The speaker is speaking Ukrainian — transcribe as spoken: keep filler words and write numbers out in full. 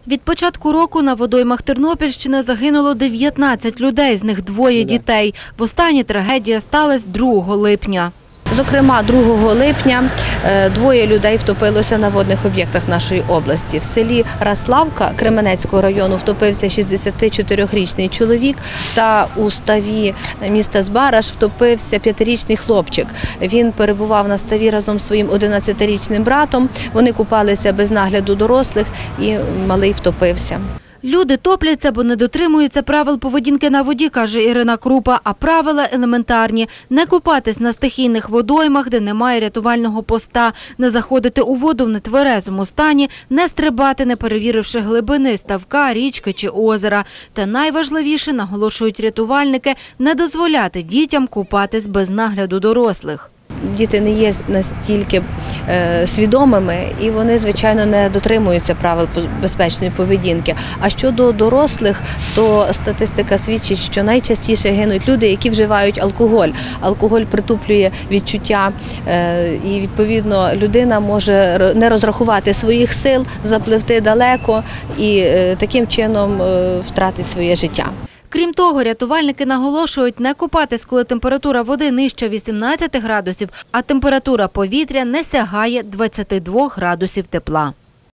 Від початку року на водоймах Тернопільщини загинуло дев'ятнадцять людей, з них двоє дітей. Востаннє трагедія сталася другого липня. Зокрема, другого липня двоє людей втопилося на водних об'єктах нашої області. В селі Раславка Кременецького району втопився шістдесятичотирирічний чоловік, та у ставі міста Збараж втопився п'ятирічний хлопчик. Він перебував на ставі разом з своїм одинадцятирічним братом. Вони купалися без нагляду дорослих і малий втопився. Люди топляться, бо не дотримуються правил поведінки на воді, каже Ірина Крупа. А правила елементарні – не купатись на стихійних водоймах, де немає рятувального поста, не заходити у воду в нетверезому стані, не стрибати, не перевіривши глибини ставка, річки чи озера. Та найважливіше, наголошують рятувальники, не дозволяти дітям купатись без нагляду дорослих. Діти не є настільки е, свідомими і вони, звичайно, не дотримуються правил безпечної поведінки. А щодо дорослих, то статистика свідчить, що найчастіше гинуть люди, які вживають алкоголь. Алкоголь притуплює відчуття е, і, відповідно, людина може не розрахувати своїх сил, запливти далеко і е, таким чином е, втратить своє життя. Крім того, рятувальники наголошують не купатись, коли температура води нижче вісімнадцяти градусів, а температура повітря не сягає двадцяти двох градусів тепла.